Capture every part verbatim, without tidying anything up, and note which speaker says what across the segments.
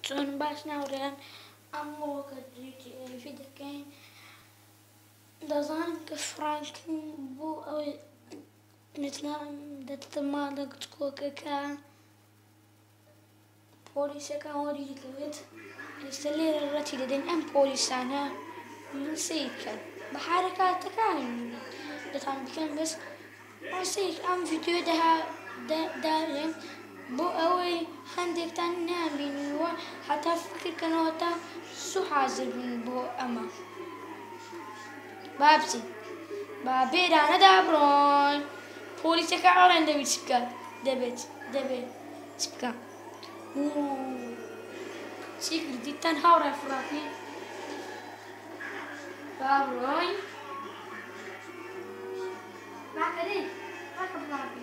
Speaker 1: چۆن باش ناوڕێیان ئەم مۆڵکە جی دەکەین دەزانم کە فڕانکن بۆ ئەوەی دەتە ماڵە کچکۆکەکە پۆلیسەکان وەری دەکەوێت ئێستا لێرە ڕەتی دەدەین ئەم پۆلیسانە من سەیر بکەن بە حرەکاتەکان دەتان بکەن بەس سەیر ئەم ڤیدیۆ داڕێن بۆ ئەوەی هەندێکتان نابینیوە هەتا فکرکەنەوە تا سوو حازر بن بۆ ئەمە با بچین با بێرانەدا بڕۆین پۆلیسەکە ئەڵێن دەبێت چ بکات دەبێت دەبێت چ بکە چی کردیتان هاوڕێ فڕاقی با بڕۆین ڕاکەدەی ڕاکە فڕاقی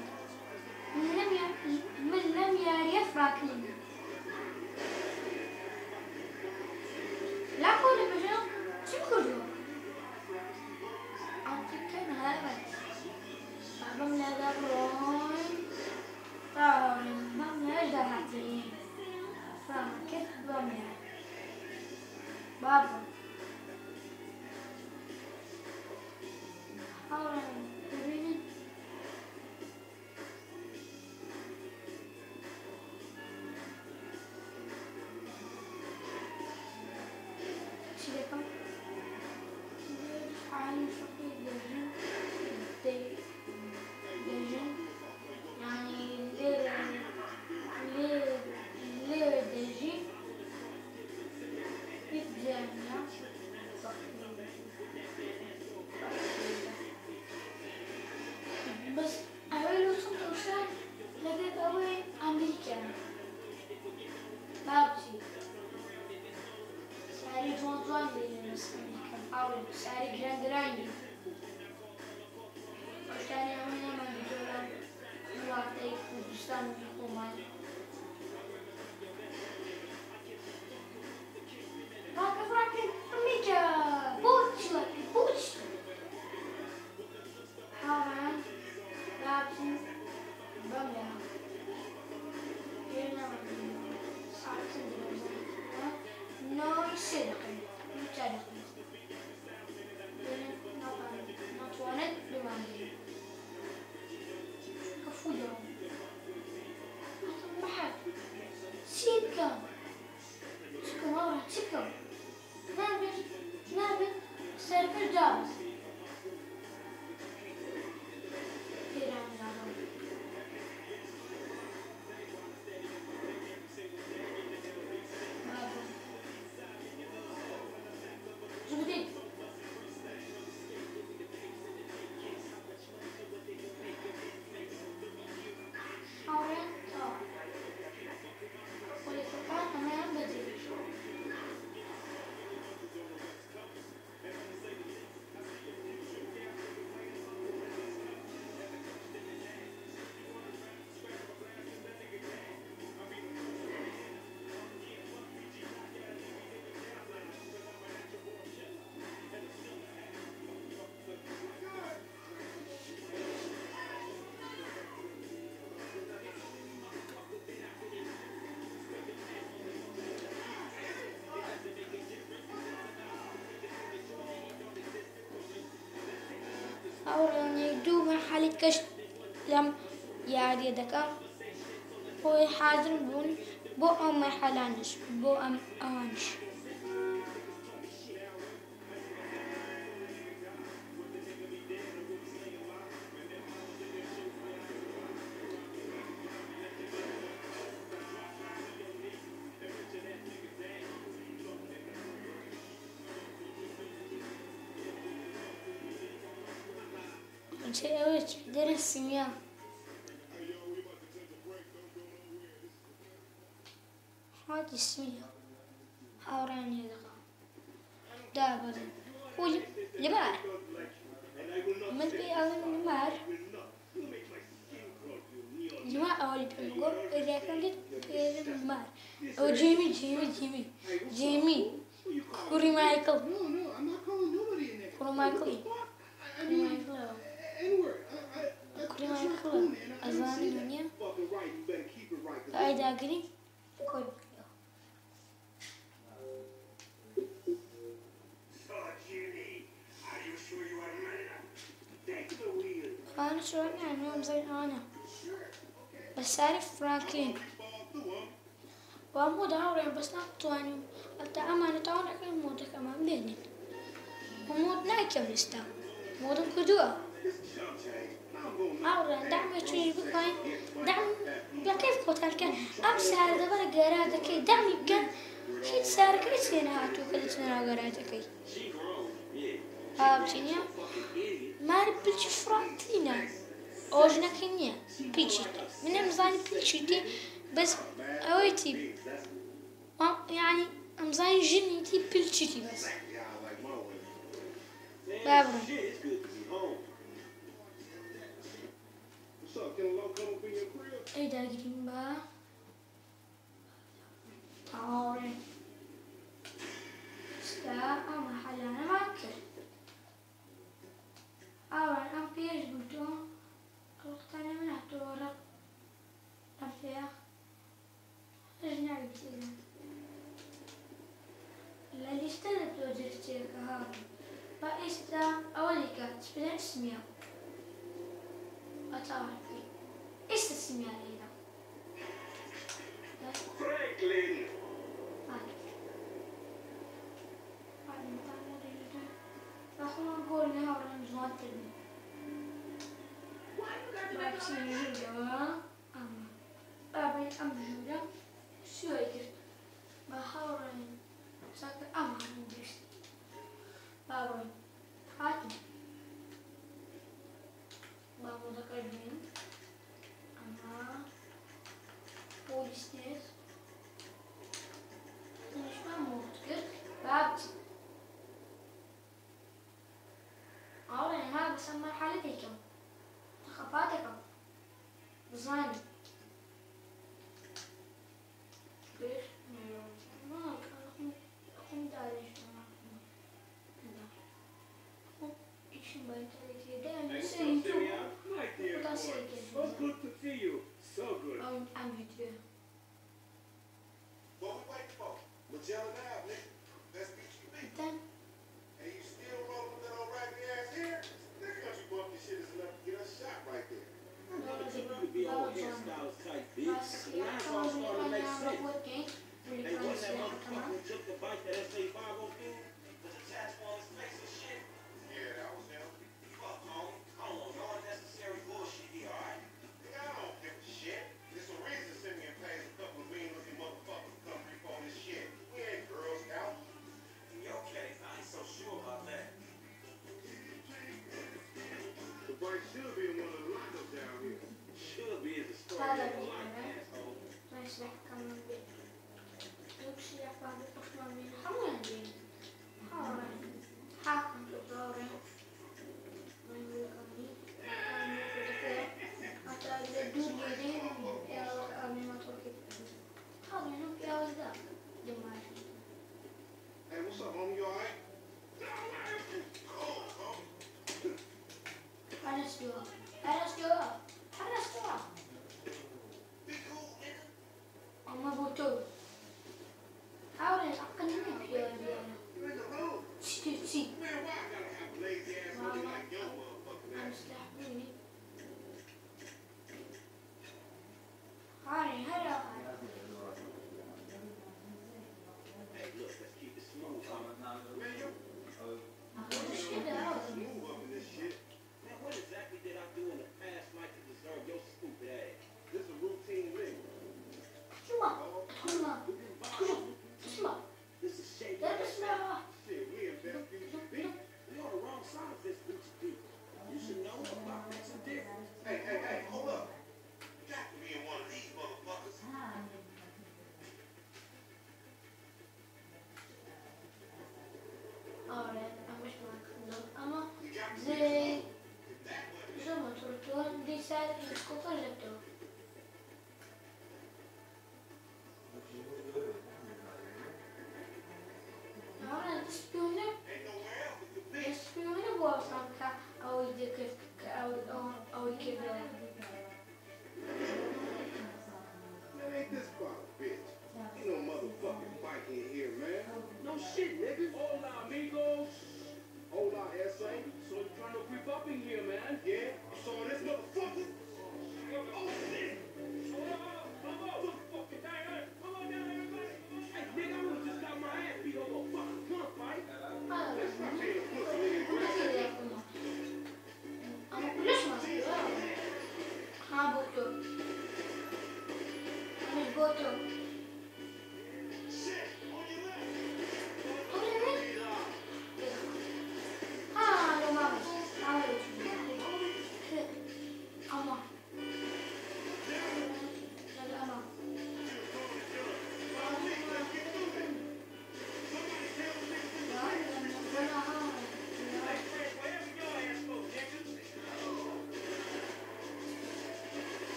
Speaker 1: من لەم یاریە فڕاکلیم لاکۆ لە بەژێ چی بکردووە ئەڵقی بکەین هەڵێ بەم لەدا بڕۆین ڕاوەڕێن بەم لەشدا هاتین فرامکرد بەم لای با بڕۆین هاوڕێن دەبینن چی دەکەم حالی فەقی دەژن دەژن یعنی لێرە لێرە دەژی هیچ جیانە بەس ئەوەی لوتم دەوشان لەبێت ئەوەی ئەمریکیان با بچی ساری جوان جوان لێرە ئەمریکا ئاوێ ساری گران گرانی بەشتانی ئەوەی نەمەندی جۆران وڵاتەی کوردستان و خۆمان ڕاکە فڕاکەن ئەمریکا بۆ چی وەکی بۆ چی هاوڕێن با بچین بەم لای پێ نەمەندی ساعت چەند دەبێت نۆی سێ دەقەی نۆی چار دەقەی ناتوانێت بمانگرێت کەفوو دەڕۆم هاتم بەحەر چی بکەم چی بکەم هاوڕێ چی بکەم نابێت نابێت سەرپەر دابێت پێران داڕۆم زودی هاوڕێن تاوە پۆلیسەکان هەمەیان بەجێ هاوڕێن یەک دوو مەرحەلەی کەشت لەم یاریە دەکەم بۆی حازر بوون بۆ ئەو مەرحەلانەش بۆ ئەم ئەوانش چه ئەوە دەرەسیمیا هاتی سمیە هاوڕێن لێ دەکەم دابەزن خۆی لەبار من پێی ئەڵێم لەمار لەمار ئەوەی پێم گۆڕ ئێریاکەم دێت پێڵێم لەمار ئەوە جێمی جێمی جێمی جێمی کوڕی مایکڵ کوڕ مایکڵی کوڕی مایکڵەوە کوڕی مایکڵە ئەزانی دنیا ئای داگری کۆی شلون يعني هم زي أنا بس أعرف فرانكلين وأمود هاورين بس نقطواني أبدا أمانة تاون أكل مودك أمام بيني ومود نايكم لستا مودم كدوة هاورين دعم يشوي بكاين دعم بكيف قتال كان أم سعر دبر جراتك دعم يمكن شيء سعر كيس هنا هاتو كل سنة جراتك هابتينيا ما نبلش فرانكلينا أوجنا كنيا بيتشيت من أمزاني بيتشيتي بس أويتي يعني أمزاني جنيتي بيتشيتي بس بابرو أي دا قديم با تعوري ستا أما حالانا ماكر أولا أم بيش قلتو قلتاني من أحتو ورق أفيا رجنا بيتينا اللي اشترت وجرتي كهار فإستا أوليكا تسبيل اسميا أتعرفي إيش اسميا لينا
Speaker 2: فرانكلين
Speaker 1: راح نقول لها ورنجوات تبني باكسين جوا أما بابين أم جودا شو يقول بحاورين ساكر أما هندرس بابين هاتو بابو ذكرين أما بوليس ناس مش ما موتكر بابتي أولا هذا بسمى حالتكم خفاتكم بزاني ليش؟ ما أخم أخم داري شو ما أخم لا إيش باين تريتي ده نسيتو ولا سيكل
Speaker 2: So good to see you. So good.
Speaker 1: أو أم فيديو
Speaker 3: What we waiting for? Magellan Ave, nigga. That's B G B.
Speaker 1: then
Speaker 3: And you still rolling with that old raggedy ass hair? That country bumpkin shit is enough to get us shot right there.
Speaker 2: I never think you could be all hairstyles type bitch. But now it's all starting to make sense. Hey, what's that motherfucker who took the bike that S A five oh dude? Was attached on his face and shit?
Speaker 3: Yeah, that was him.
Speaker 2: Fuck, homie. I don't want no unnecessary bullshit here, alright?
Speaker 3: Nigga, I don't give a shit. There's some reason to send me and pays a couple of mean looking motherfuckers to come repo this shit. We ain't Girl Scouts.
Speaker 2: In your case, I ain't so sure about that.
Speaker 3: The bike should be in one of the lockups down here.
Speaker 2: Should be is a story
Speaker 1: هذا
Speaker 2: of a
Speaker 1: اللي
Speaker 2: life,
Speaker 1: أنا
Speaker 2: asshole.
Speaker 1: ماشي راح كمان بيت يمشي يفعل أصلا من حوالين بيت حوالين حاكم تدوري من يقولي أنا يقولي حتى الدور يدين يا أمي ما تركي هذا ينوم يا وزدا جماعة
Speaker 3: Hey, what's up, homie? You alright? Cold, homie.
Speaker 1: أنا سجوا أنا سجوا أنا سجوا
Speaker 3: Be cool, nigga.
Speaker 1: أما بوتو حاول أقل منك يا ديانا
Speaker 3: Nigga, move.
Speaker 1: سي سي
Speaker 3: Man, why I gotta have a lazy ass looking like your motherfucking
Speaker 1: أنا
Speaker 3: ass?
Speaker 1: استحملني هاي هلا
Speaker 2: Hey, look, let's keep it smooth, homie.
Speaker 3: Man, you
Speaker 1: مش كده
Speaker 3: move up in this shit.
Speaker 2: Man, what exactly did I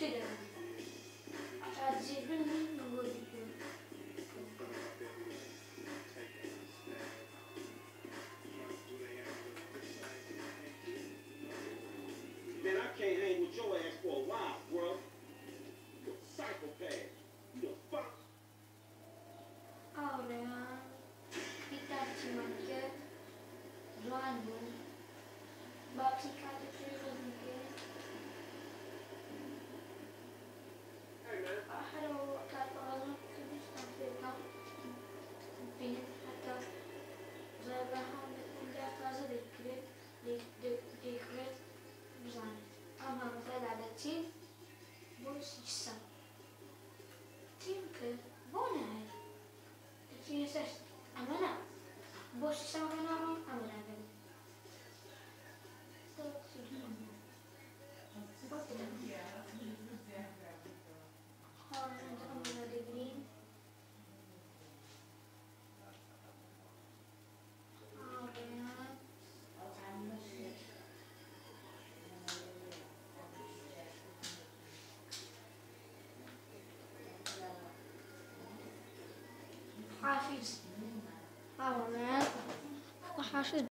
Speaker 1: كده هتزيد مني نقول
Speaker 2: Man, I can't hang with your ass for a while, bro. You a psychopath. You a fuck.
Speaker 1: Ahora itaci anche Joanne Baticate anche
Speaker 3: Hey, man.
Speaker 1: أحلى وقت الأغاني كنت أستمتع بين حتى زرعها من كذا ذكرى ذكرى بزاني أما مثلا على تيم بوس يسا تيم كه بونه تيم يساس أمانة بوس يسا كنا أمانة بين حافظ. أولا وحافظ